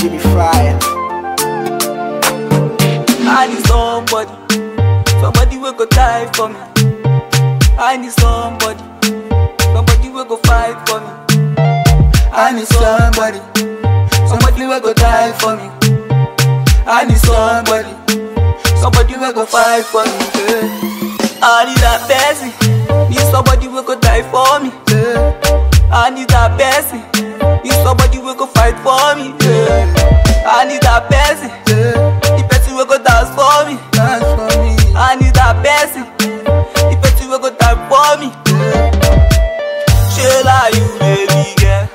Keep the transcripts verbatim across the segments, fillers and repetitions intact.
She be fire. I need somebody, somebody will go die for me. I need somebody, somebody will go fight for me. I need somebody, somebody will go die for me. I need somebody, somebody will go fight for me. Yeah. I need that person, need somebody will go die for me. Yeah. I need that person, need somebody will go fight for me. Yeah. I need that person, yeah. The person will go dance for me. Dance for me. I need that person, the person will go die for me. Yeah. Shall I you baby girl?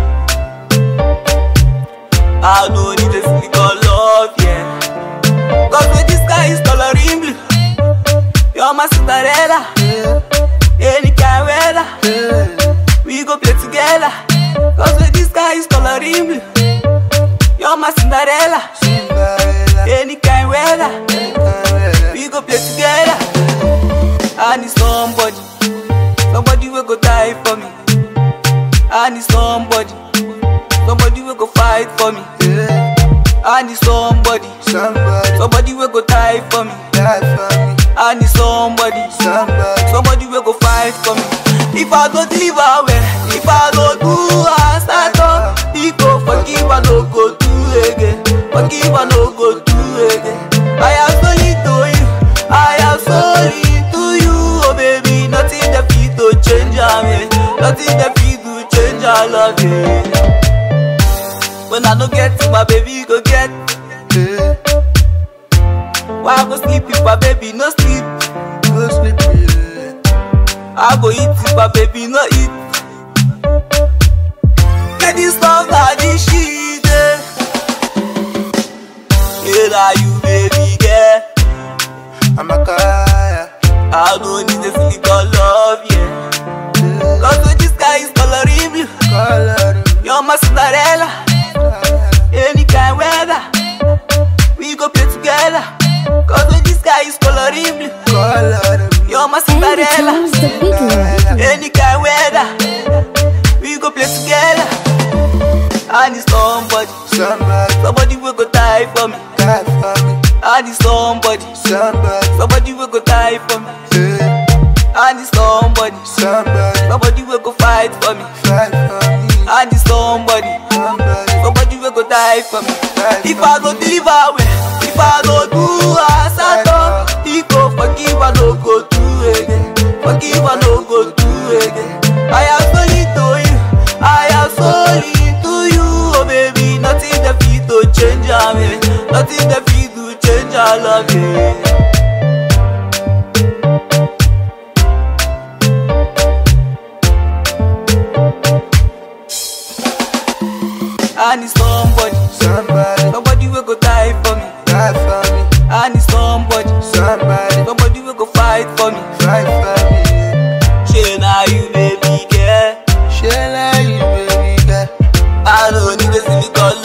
I don't need a single love, yeah. Cause when this guy is coloring blue, you're my Cinderella, yeah. Any kind of weather, yeah. We go play together. Cause when this guy is coloring blue, you're my Cinderella, Cinderella. Any kind of weather, yeah. We go play together. I need somebody, somebody will go die for me. I need somebody, somebody will go fight for me. Yeah. I need somebody, somebody, somebody will go die for me. Die for me. I need somebody, somebody, somebody will go fight for me. If I don't live away, if I don't do as I thought, he go forgive and no go do again. Forgive and no go do again. I am sorry to you, I am sorry to you, oh baby. Nothing that fit to change me, nothing that fit to change our love. Yeah. When I don't get to my baby, go get. Yeah. Why I go sleep if my baby no sleep? No sleep, yeah. I go eat if my baby no eat. Get this love like this shit, yeah. Here are you, baby girl. I'm a guy. I don't need a single love, yeah. Yeah. Cause when this guy is coloring blue, coloring. You're my Cinderella. Any kind of weather, we go play together. Cause when this guy is coloring blue, coloring. You're my Cinderella. Any kind of weather, we go play together. I need somebody, somebody, somebody will go die for me. Die for me. I need somebody, somebody, somebody will go die for me. Yeah. I need somebody, somebody, somebody will go fight for me. Fight for me. I need somebody, somebody, somebody will go die for me. Die if for I don't deliver away, if I don't do as I thought, he go forgive and no go do again. Forgive and no go do again. I am sorry to you, I am sorry to you, oh baby. Nothing that fit to change me, nothing that fit to change our love, yeah. I need somebody, somebody, somebody will go die for me. Die for me. I need somebody, somebody, somebody will go fight for me. Fight for me. Shall I you baby girl? Shall I you baby girl? I don't need a single